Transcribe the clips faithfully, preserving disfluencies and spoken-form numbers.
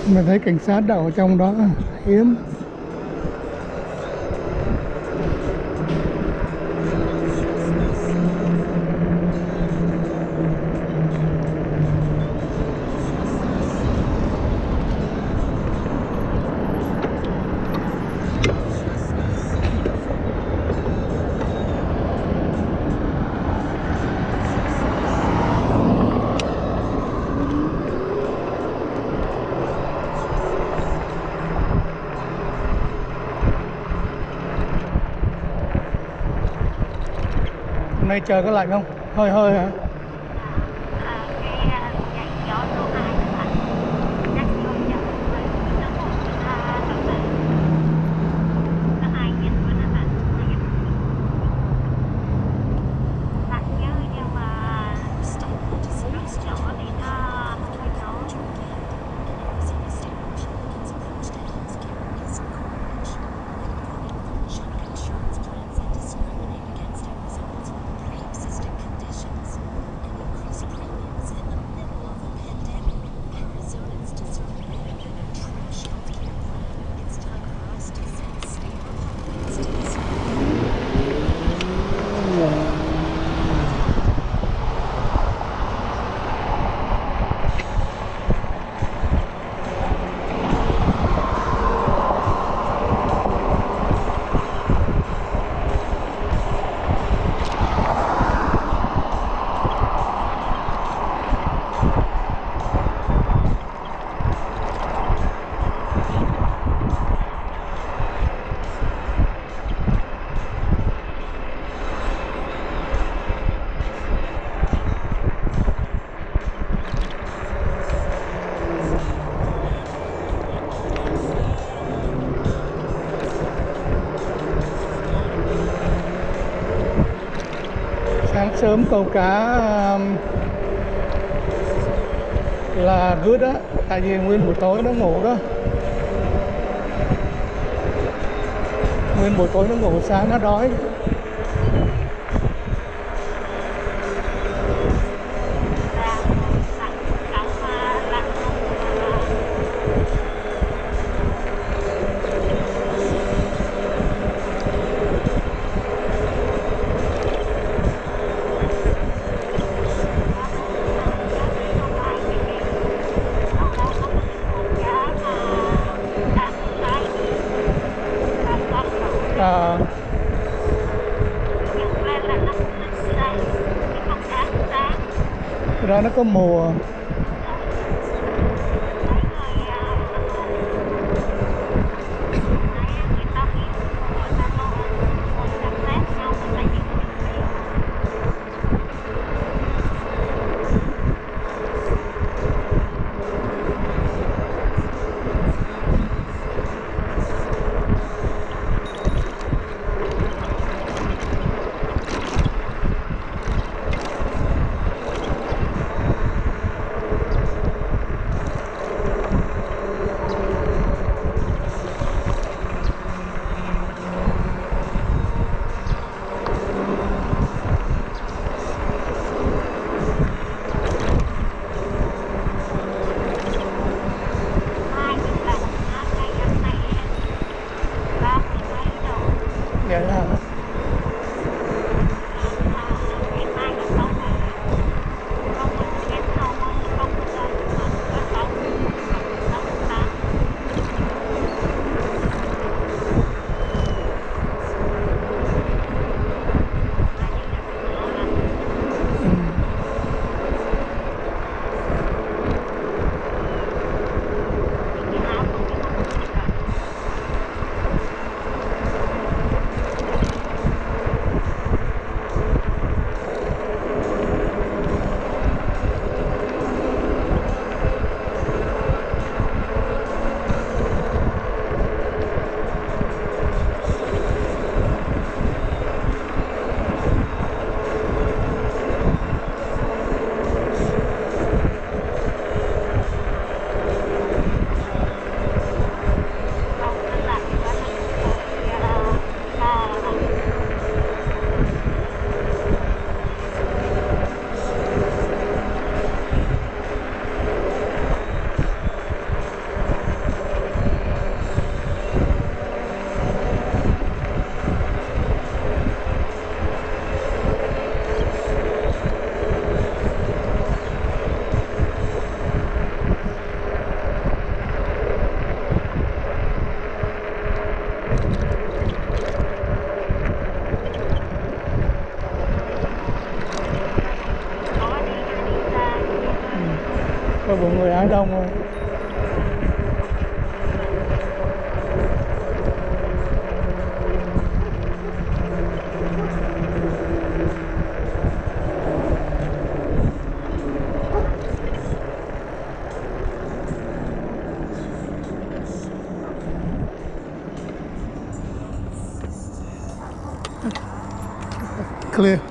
Mình thấy cảnh sát đậu ở trong đó hiếm. Hôm nay trời có lạnh không? Hơi hơi hả? Sáng sớm câu cá um, là good á, tại vì nguyên buổi tối nó ngủ đó. Nguyên buổi tối nó ngủ, sáng nó đói. À, ra nó có mùa. Dạ đông rồi. Clear.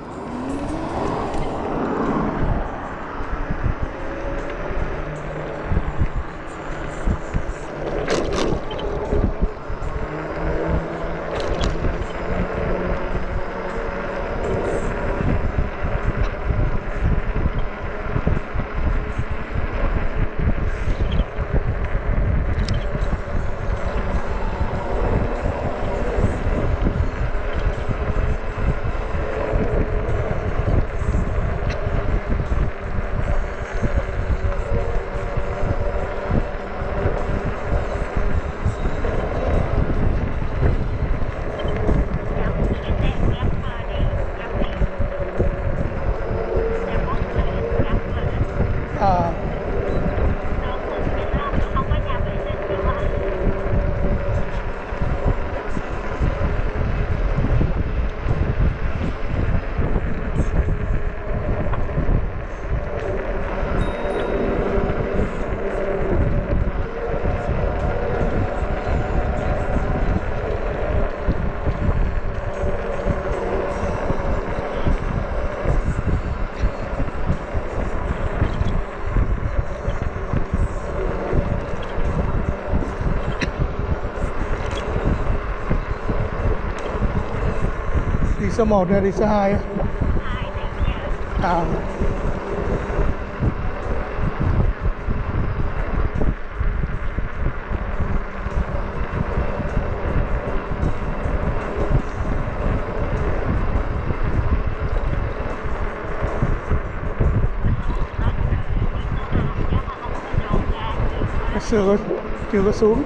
À. Đi số một hay đi số hai á? À. Chưa có, chưa có xuống.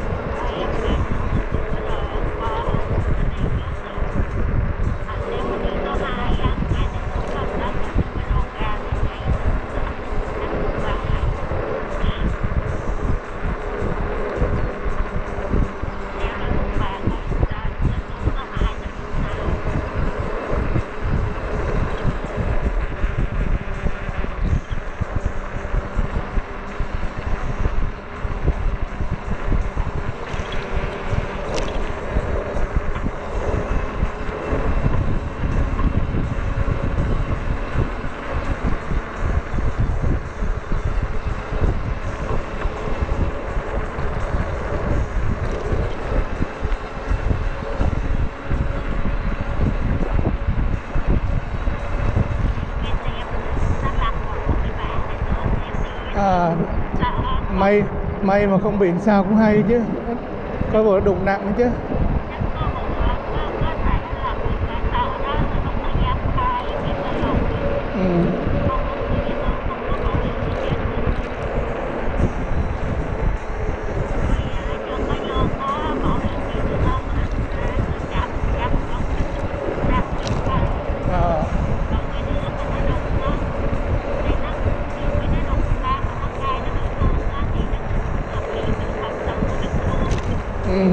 À, may may mà không bị sao cũng hay chứ, có bộ đụng nặng chứ. Ừ. À. Ừ.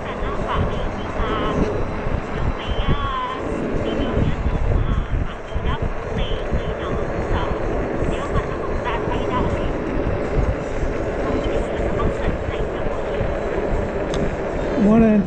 Múa lên.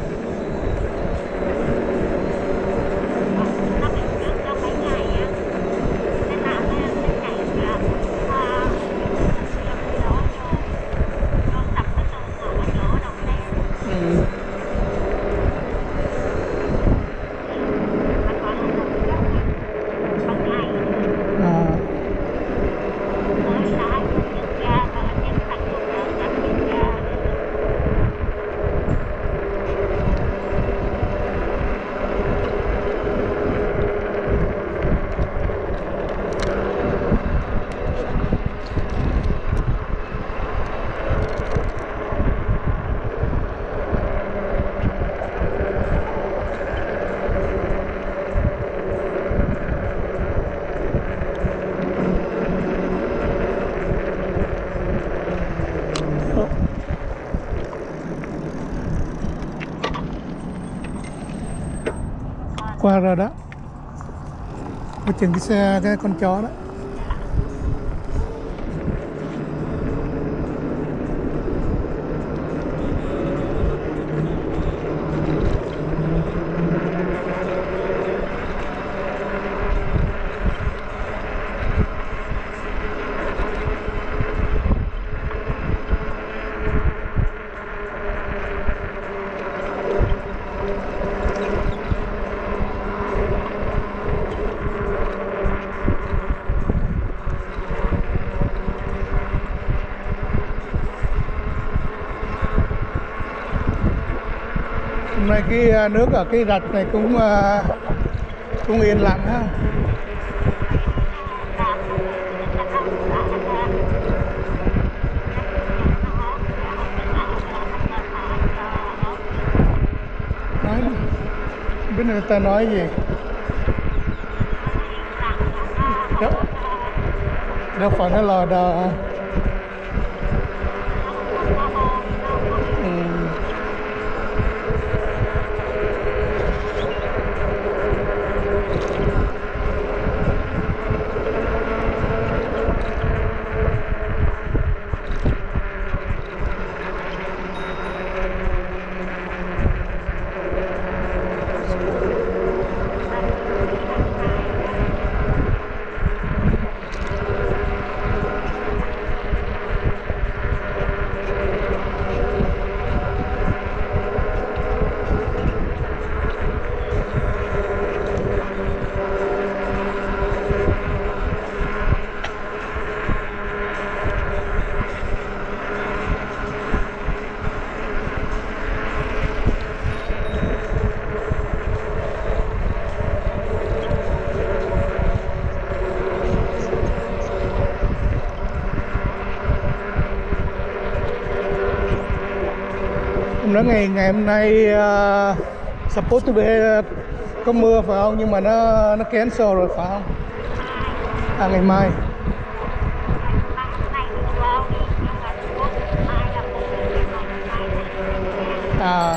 qua rồi đó. Có chừng cái xe cái con chó đó. Hôm nay cái nước ở cái rạch này cũng cũng yên lặng ha. Nói không biết người ta nói gì. Đâu, đâu phải nó lò đò. Nó ngày ngày hôm nay uh, supposed to be uh, có mưa phải không, nhưng mà nó nó cancel rồi phải không? À, ngày mai. À.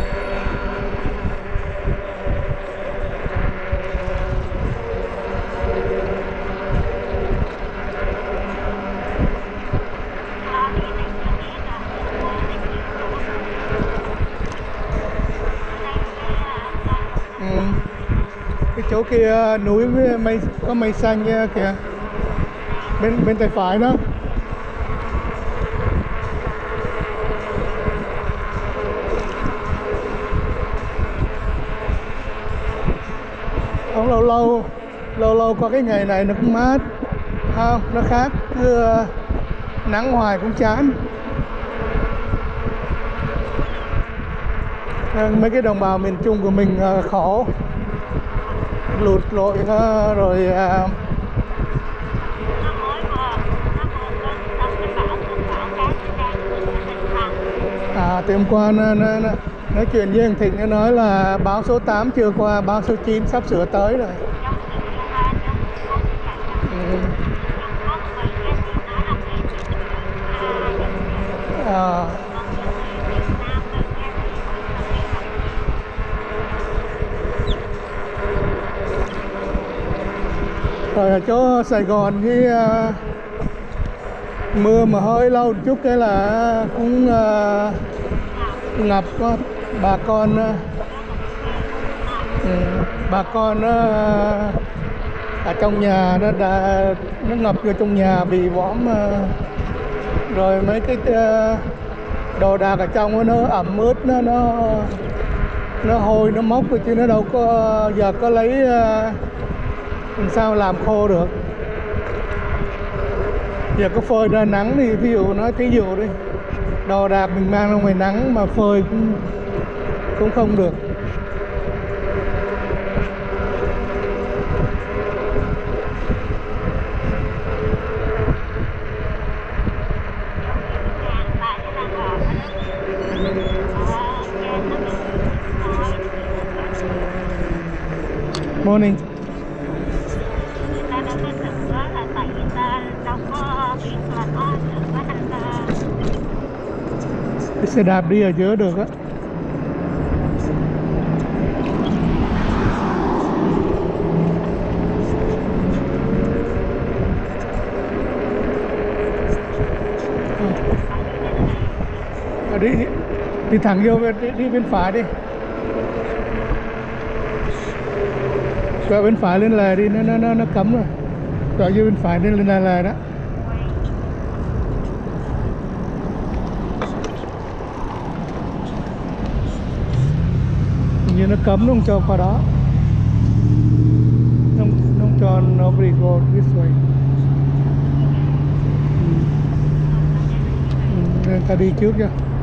Cái chỗ kia núi với mây, có mây xanh kìa, bên bên tay phải đó. Không, lâu lâu lâu lâu qua cái ngày này nó cũng mát không, nó khác, cứ nắng hoài cũng chán. Mấy cái đồng bào miền Trung của mình khổ, lụt lội rồi à, à từ hôm qua nó, nó, nó nói chuyện với anh Thịnh, nó nói là bão số tám chưa qua, bão số chín sắp sửa tới rồi. Ừ. À. Rồi ở chỗ Sài Gòn cái uh, mưa mà hơi lâu chút cái là cũng uh, ngập uh, bà con uh, um, bà con uh, ở trong nhà nó đã nó ngập vô trong nhà, bị võm uh, rồi mấy cái uh, đồ đạc ở trong nó ẩm ướt, nó nó nó hôi, nó mốc rồi, chứ nó đâu có giờ có lấy uh, làm sao làm khô được. Giờ có phơi ra nắng thì ví dụ nói thí dụ đi, đồ đạc mình mang ra ngoài nắng mà phơi cũng cũng không được. Morning. Cái xe đạp đi ở giữa được á. đi đi thẳng vô đi, đi bên phải đi, quẹo bên phải lên lề đi, nó nó nó, nó cấm rồi, quẹo vô bên phải lên lên lề đó. Như nó cấm, nó không cho qua đó, nó, nó không cho nobody go this way. Ừ. Ừ, nên ta đi trước cho.